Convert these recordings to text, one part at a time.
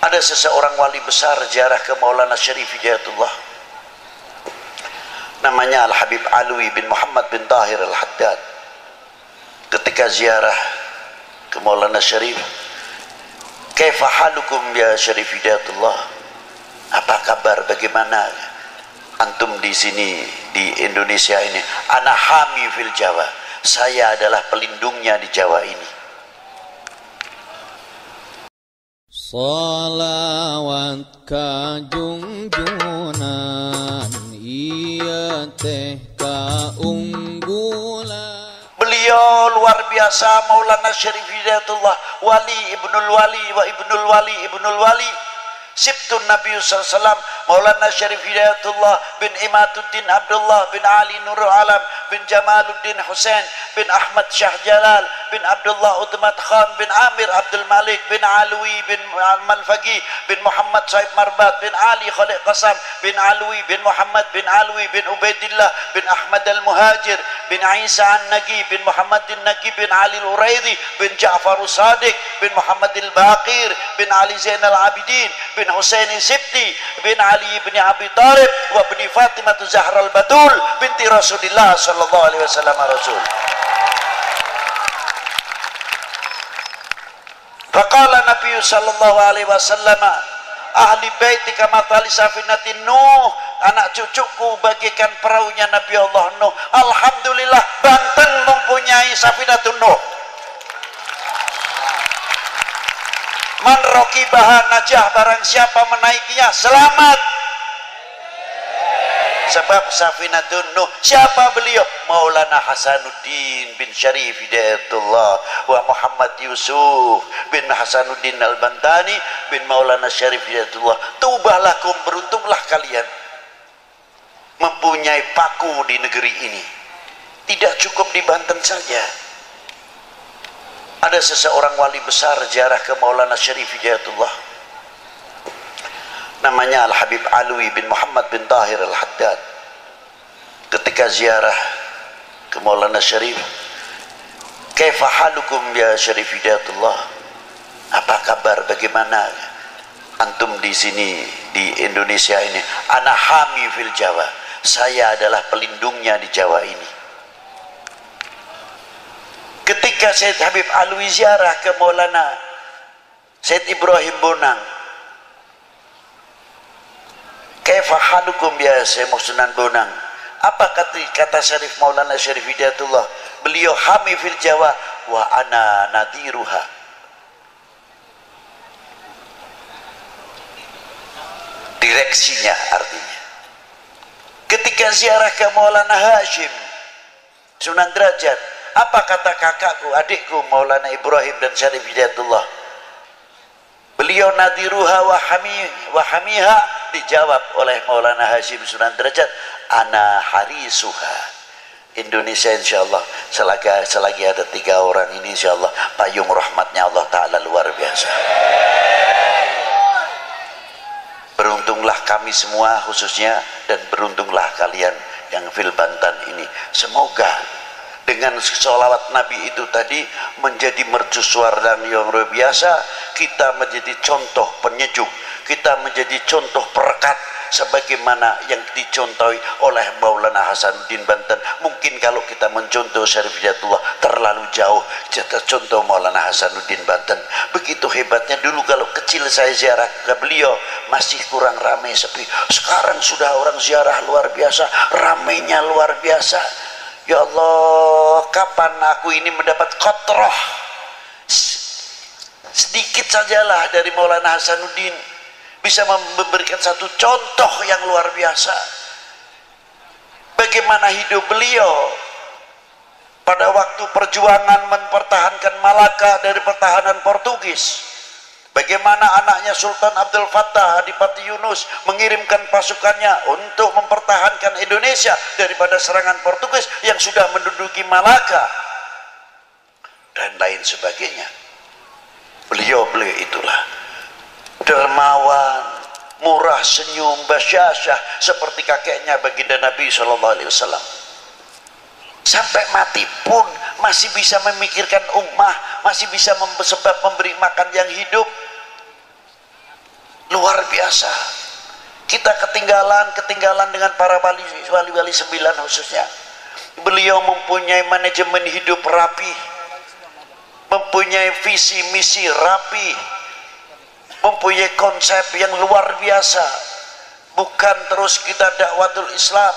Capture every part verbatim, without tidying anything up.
Ada seseorang wali besar ziarah ke Maulana Syarif Hidayatullah, namanya Al-Habib Alwi bin Muhammad bin Tahir Al-Haddad. Ketika ziarah ke Maulana Syarif, kaifa halukum ya Syarif Hidayatullah, apa kabar, bagaimana antum di sini di Indonesia ini? Ana hami fil Jawa, saya adalah pelindungnya di Jawa ini. Salawat kajungjunan iya teh kaunggulan. Beliau luar biasa, Maulana Syarif Hidayatullah, wali ibnul wali wa ibnul wali ibnul wali, Sibtun Nabi sallallahu alaihi wasallam, Maulana Syarif Hidayatullah bin Imaduddin Abdullah bin Ali Nurul Alam bin Jamaluddin Husain bin Ahmad Syah Jalal bin Abdullah Utmat Khan bin Amir Abdul Malik bin Alwi bin Al-Faqih bin Muhammad Saib Marbat bin Ali Khalid Qasam bin Alwi bin Muhammad bin Alwi bin Ubaidillah bin Ahmad Al-Muhajir bin Isa An-Nagi bin Muhammad An-Nagi bin Ali Al-Uraidi bin Ja'far As-Sadiq bin Muhammad Al-Baqir bin Ali Zainal Abidin bin Husain Sibti bin Ali bin Abi Talib wa bin Fatimah Zahra Al-Batul binti Rasulillah sallallahu alaihi wasallam Rasul. Faqala Nabi sallallahu alaihi wasallam, ahli baiti kama tali safinatin Nuh, anak cucuku bagikan perahunya Nabi Allah Nuh. Alhamdulillah, Banten mempunyai safinatun Nuh. Man raqibaha najah, barang siapa menaikinya selamat. Sebab safinatun Nuh, siapa beliau? Maulana Hasanuddin bin Syarif Hidayatullah wa Muhammad Yusuf bin Hasanuddin Al-Bantani bin Maulana Syarif Hidayatullah. Tubalakum, beruntunglah kalian mempunyai paku di negeri ini. Tidak cukup di Banten saja. Ada seseorang wali besar ziarah ke Maulana Syarif Hidayatullah, namanya Al-Habib Alwi bin Muhammad bin Tahir Al-Haddad. Ketika ziarah ke Maulana Syarif, kaifa halukum ya Syarif Hidayatullah, apa kabar, bagaimana antum di sini di Indonesia ini? Ana hami fil Jawa, saya adalah pelindungnya di Jawa ini. Ketika Syed Habib Alwi ziarah ke Maulana Syed Ibrahim Bonang, kaifa halukum ya Syekh Sunan Bonang, apa kata, kata Syarif Maulana Syarif Hidayatullah? Beliau hami fil Jawa wa ana nadiruha. Direksinya artinya. Ketika ziarah ke Maulana Hashim Sunan Derajat, apa kata kakakku, adikku Maulana Ibrahim dan Syarif Hidayatullah? Beliau nadiruha wa hami wa hamiha, dijawab oleh Maulana Hashim Sunan Derajat, ana harisuha. Indonesia insyaallah selagi selagi ada tiga orang ini insyaallah payung rahmatnya Allah Ta'ala luar biasa. Beruntunglah kami semua khususnya, dan beruntunglah kalian yang fil Banten ini. Semoga dengan sholawat Nabi itu tadi menjadi mercusuar dan yang luar biasa, kita menjadi contoh penyejuk, kita menjadi contoh perekat sebagaimana yang dicontohi oleh Maulana Hasanuddin Banten. Mungkin kalau kita mencontoh Syarif Hidayatullah terlalu jauh, kita contoh Maulana Hasanuddin Banten. Begitu hebatnya. Dulu kalau kecil saya ziarah ke beliau masih kurang ramai, sepi. Sekarang sudah orang ziarah luar biasa, ramainya luar biasa. Ya Allah, kapan aku ini mendapat kotroh sedikit sajalah dari Maulana Hasanuddin, bisa memberikan satu contoh yang luar biasa. Bagaimana hidup beliau pada waktu perjuangan mempertahankan Malaka dari pertahanan Portugis. Bagaimana anaknya Sultan Abdul Fattah Adipati Yunus mengirimkan pasukannya untuk mempertahankan Indonesia daripada serangan Portugis yang sudah menduduki Malaka dan lain sebagainya. Beliau-beliau itulah dermawan, murah senyum, basyasyah seperti kakeknya baginda Nabi shallallahu alaihi wasallam. Sampai mati pun masih bisa memikirkan ummah, masih bisa sebab memberi makan yang hidup. luar biasa. Kita ketinggalan ketinggalan dengan para wali wali sembilan khususnya. Beliau mempunyai manajemen hidup rapi, mempunyai visi misi rapi, mempunyai konsep yang luar biasa. Bukan terus kita dakwatul Islam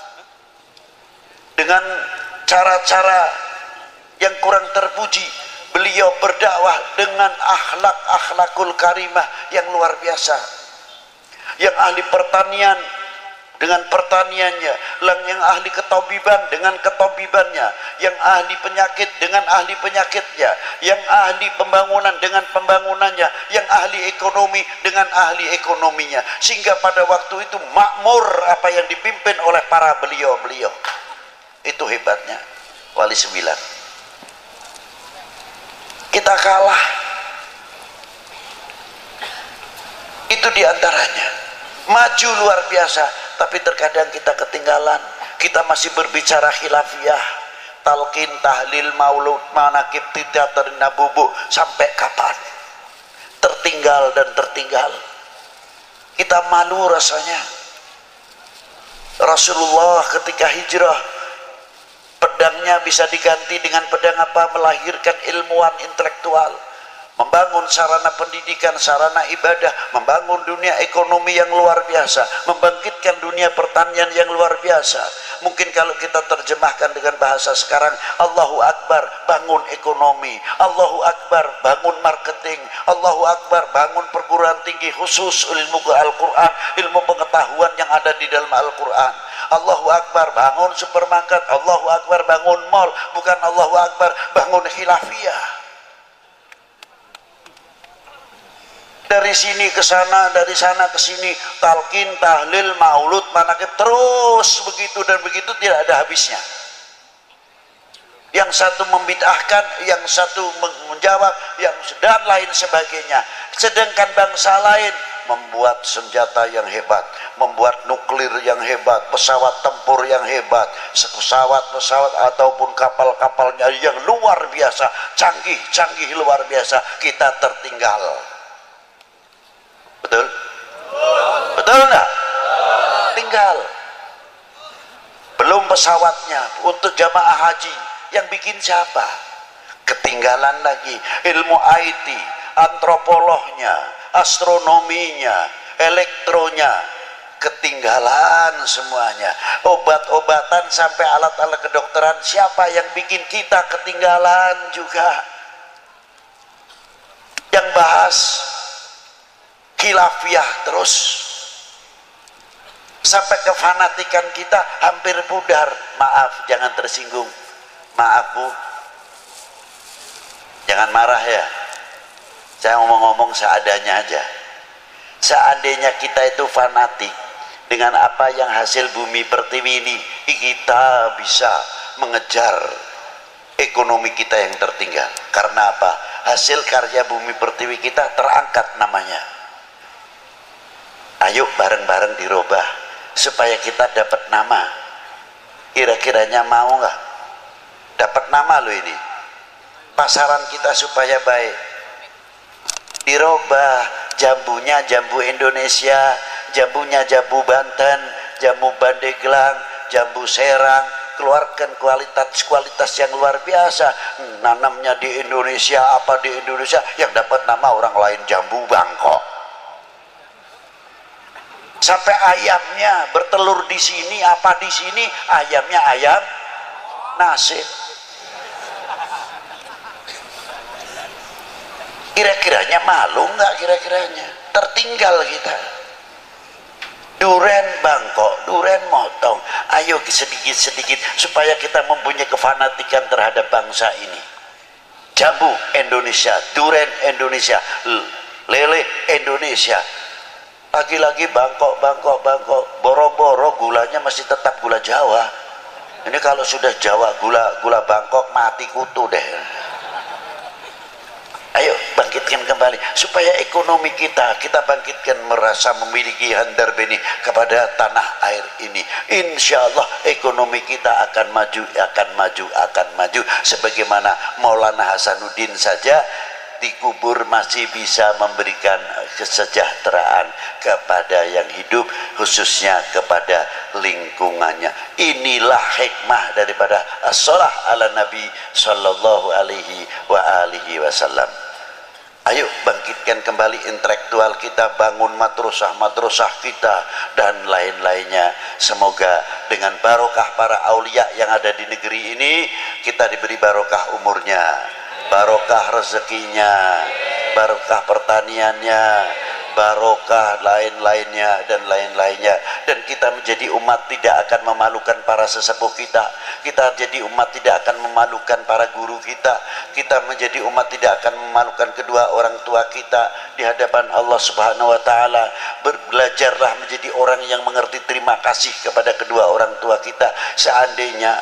dengan cara-cara yang kurang terpuji. Beliau berdakwah dengan akhlak akhlakul karimah yang luar biasa. Yang ahli pertanian dengan pertaniannya, yang ahli ketabiban dengan ketabibannya, yang ahli penyakit dengan ahli penyakitnya, yang ahli pembangunan dengan pembangunannya, yang ahli ekonomi dengan ahli ekonominya, sehingga pada waktu itu makmur apa yang dipimpin oleh para beliau-beliau. Itu hebatnya wali sembilan. Kita kalah, itu diantaranya. Maju luar biasa, tapi terkadang kita ketinggalan. Kita masih berbicara khilafiyah, talqin, tahlil, maulud, manakib, teater, nabubu. Sampai kapan? Tertinggal dan tertinggal. Kita malu rasanya. Rasulullah ketika hijrah, pedangnya bisa diganti dengan pedang apa? Melahirkan ilmuwan intelektual, membangun sarana pendidikan, sarana ibadah, membangun dunia ekonomi yang luar biasa, membangkitkan dunia pertanian yang luar biasa. Mungkin kalau kita terjemahkan dengan bahasa sekarang, Allahu Akbar, bangun ekonomi, Allahu Akbar, bangun marketing, Allahu Akbar, bangun perguruan tinggi khusus ilmu Al-Quran, ilmu pengetahuan yang ada di dalam Al-Quran. Allahu Akbar, bangun supermarket, Allahu Akbar, bangun mall, bukan Allahu Akbar, bangun khilafiyah. Dari sini ke sana, dari sana ke sini, talqin, tahlil, maulud, manakib, terus begitu dan begitu, tidak ada habisnya. Yang satu membid'ahkan, yang satu menjawab, yang dan lain sebagainya. Sedangkan bangsa lain membuat senjata yang hebat, membuat nuklir yang hebat, pesawat tempur yang hebat, pesawat-pesawat ataupun kapal-kapalnya yang luar biasa, canggih-canggih luar biasa. Kita tertinggal. Betul? Betul enggak? Tinggal. Belum pesawatnya untuk jamaah haji, yang bikin siapa? Ketinggalan lagi. Ilmu I T, antropolognya, astronominya, elektronya, ketinggalan semuanya. Obat-obatan sampai alat-alat kedokteran, siapa yang bikin? Kita ketinggalan juga. Yang bahas khilafiyah terus, sampai kefanatikan kita hampir pudar. Maaf, jangan tersinggung, maaf Bu, jangan marah ya, saya ngomong-ngomong seadanya aja. Seandainya kita itu fanatik dengan apa yang hasil bumi pertiwi ini, kita bisa mengejar ekonomi kita yang tertinggal. Karena apa? Hasil karya bumi pertiwi kita terangkat namanya. Ayo bareng-bareng dirubah supaya kita dapat nama. Kira-kiranya mau nggak? Dapat nama lo ini. Pasaran kita supaya baik. Dirubah, jambunya jambu Indonesia, jambunya jambu Banten, jambu Pandeglang, jambu Serang. Keluarkan kualitas-kualitas yang luar biasa. Nanamnya di Indonesia, apa di Indonesia, yang dapat nama orang lain jambu Bangkok. Sampai ayamnya bertelur di sini, apa di sini, ayamnya ayam nasib. Kira-kiranya malu nggak? Kira-kiranya tertinggal kita. Duren Bangkok, duren motong. Ayo sedikit-sedikit supaya kita mempunyai kefanatikan terhadap bangsa ini. Jambu Indonesia, duren Indonesia, lele Indonesia. Lagi-lagi Bangkok, Bangkok, Bangkok, boro-boro gulanya masih tetap gula Jawa. Ini kalau sudah Jawa, gula gula Bangkok mati kutu deh. Ayo bangkitkan kembali supaya ekonomi kita kita bangkitkan, merasa memiliki handar beni kepada tanah air ini. Insya Allah ekonomi kita akan maju, akan maju, akan maju. Sebagaimana Maulana Hasanuddin saja dikubur masih bisa memberikan kesejahteraan kepada yang hidup, khususnya kepada lingkungannya. Inilah hikmah daripada as-shalah ala Nabi sallallahu alaihi wa alihi wasallam. Ayo bangkitkan kembali intelektual kita, bangun madrasah-madrasah kita dan lain-lainnya. Semoga dengan barokah para aulia yang ada di negeri ini, kita diberi barokah umurnya, barokah rezekinya, barokah pertaniannya, barokah lain-lainnya dan lain-lainnya, dan kita menjadi umat tidak akan memalukan para sesepuh kita, kita jadi umat tidak akan memalukan para guru kita, kita menjadi umat tidak akan memalukan kedua orang tua kita di hadapan Allah Subhanahu wa taala. Belajarlah menjadi orang yang mengerti terima kasih kepada kedua orang tua kita. Seandainya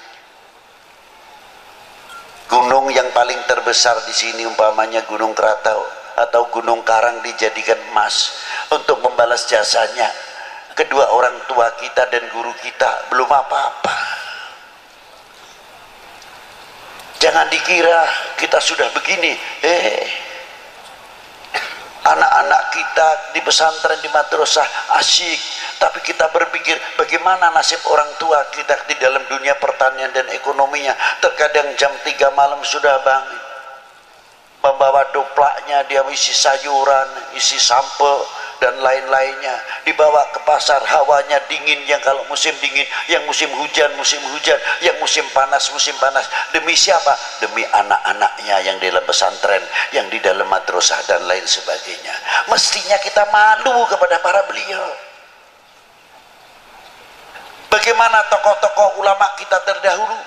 gunung yang paling terbesar di sini umpamanya Gunung Krakatau atau Gunung Karang dijadikan emas untuk membalas jasanya kedua orang tua kita dan guru kita, belum apa-apa. Jangan dikira kita sudah begini, eh anak-anak kita di pesantren, di madrasah asyik, tapi kita berpikir bagaimana nasib orang tua kita di dalam dunia pertanian dan ekonominya. Terkadang jam tiga malam sudah bangun, membawa doplaknya, dia isi sayuran, isi sampel dan lain-lainnya, dibawa ke pasar. Hawanya dingin, yang kalau musim dingin, yang musim hujan musim hujan, yang musim panas musim panas. Demi siapa? Demi anak-anaknya yang di dalam pesantren, yang di dalam madrasah dan lain sebagainya. Mestinya kita malu kepada para beliau. Bagaimana tokoh-tokoh ulama kita terdahulu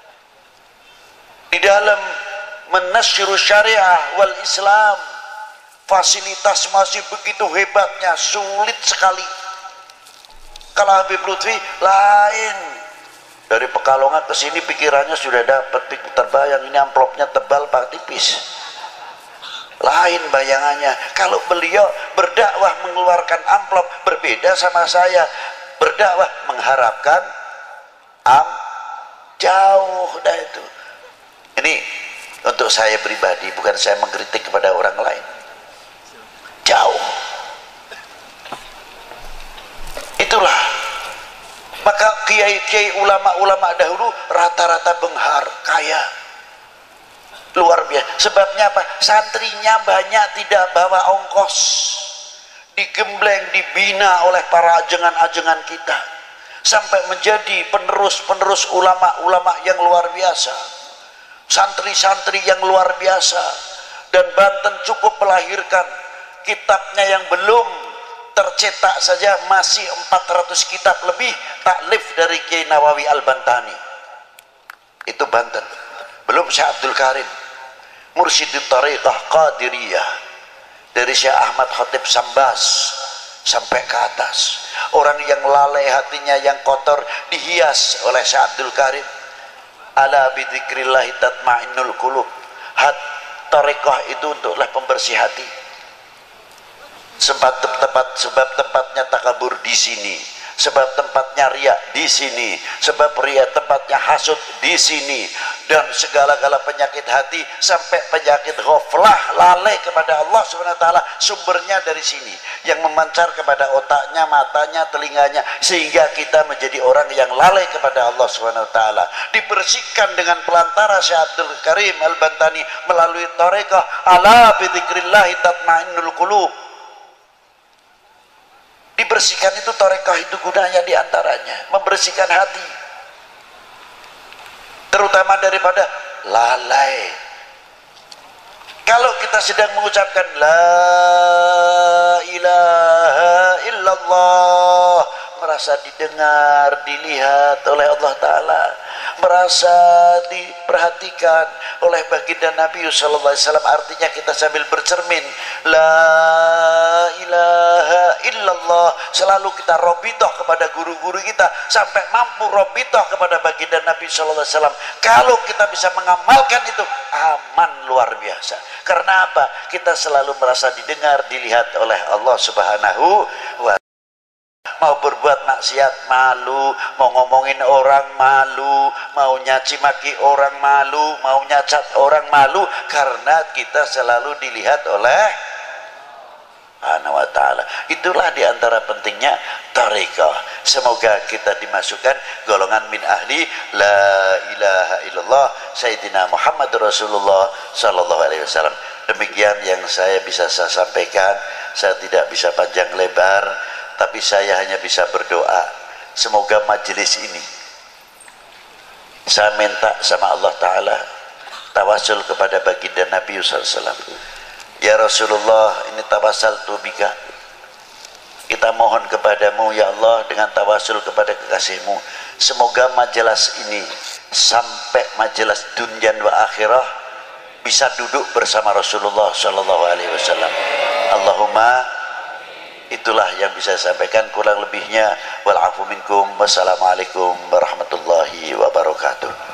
di dalam menasyiru syariah wal Islam, fasilitas masih begitu hebatnya, sulit sekali. Kalau Habib Lutfi lain, dari Pekalongan ke sini pikirannya sudah dapat, terbayang ini amplopnya tebal pak tipis, lain bayangannya. Kalau beliau berdakwah mengeluarkan amplop, berbeda sama saya berdakwah mengharapkan am jauh dah itu. Ini untuk saya pribadi, bukan saya mengkritik kepada orang lain. Jauh. Itulah. Maka kiai-kiai ulama-ulama dahulu rata-rata benghar, kaya. Luar biasa. Sebabnya apa? Santrinya banyak tidak bawa ongkos. Digembleng, dibina oleh para ajengan-ajengan kita. Sampai menjadi penerus-penerus ulama-ulama yang luar biasa. Santri-santri yang luar biasa. Dan Banten cukup melahirkan kitabnya yang belum tercetak saja masih empat ratus kitab lebih taklif dari Kiai Nawawi Al-Bantani. Itu Banten. Belum Syekh Abdul Karim, Mursyidut Tariqah Qadiriyah, dari Syekh Ahmad Khatib Sambas sampai ke atas. Orang yang lalai hatinya, yang kotor, dihias oleh Syekh Abdul Karim. Ala bidzikrillahi tatmainnul qulub. Hat tarekah itu untuklah pembersih hati. Sebab tempat sebab tempatnya takabur di sini, sebab tempatnya riya di sini, sebab riya tempatnya hasud di sini, dan segala-gala penyakit hati sampai penyakit ghaflah, lalai kepada Allah Subhanahu wa taala, sumbernya dari sini, yang memancar kepada otaknya, matanya, telinganya, sehingga kita menjadi orang yang lalai kepada Allah Subhanahu wa taala. Dibersihkan dengan pelantara Syekh Abdul Karim Al-Bantani melalui tarekah ala bidzikrillahi tatmainnul qulub. Dibersihkan itu tarekah itu gunanya diantaranya membersihkan hati, terutama daripada lalai. Kalau kita sedang mengucapkan la ilaha illallah, merasa didengar, dilihat oleh Allah Ta'ala, merasa diperhatikan oleh baginda Nabi Sallallahu Alaihi Wasallam, artinya kita sambil bercermin la ilaha illallah, selalu kita robitoh kepada guru-guru kita sampai mampu robitoh kepada baginda Nabi Sallallahu Alaihi Wasallam. Kalau kita bisa mengamalkan itu, aman luar biasa. Karena apa? Kita selalu merasa didengar, dilihat oleh Allah Subhanahu wa mau berbuat maksiat malu, mau ngomongin orang malu, mau nyaci maki orang malu, mau nyacat orang malu, karena kita selalu dilihat oleh Subhanahu wa ta'ala. Itulah diantara pentingnya tarekah. Semoga kita dimasukkan golongan min ahli la ilaha illallah Sayyidina Muhammad Rasulullah sallallahu alaihi wasallam. Demikian yang saya bisa saya sampaikan. Saya tidak bisa panjang lebar, tapi saya hanya bisa berdoa. Semoga majelis ini, saya minta sama Allah Ta'ala tawasul kepada baginda Nabi sallallahu alaihi wasallam. Ya Rasulullah, ini tawassul bika, kita mohon kepadamu ya Allah dengan tawasul kepada kekasihmu, semoga majelis ini sampai majelis dunia wa akhirah bisa duduk bersama Rasulullah sallallahu alaihi wasallam. Allahumma, itulah yang bisa saya sampaikan, kurang lebihnya wal afu minkum. Wassalamualaikum warahmatullahi wabarakatuh.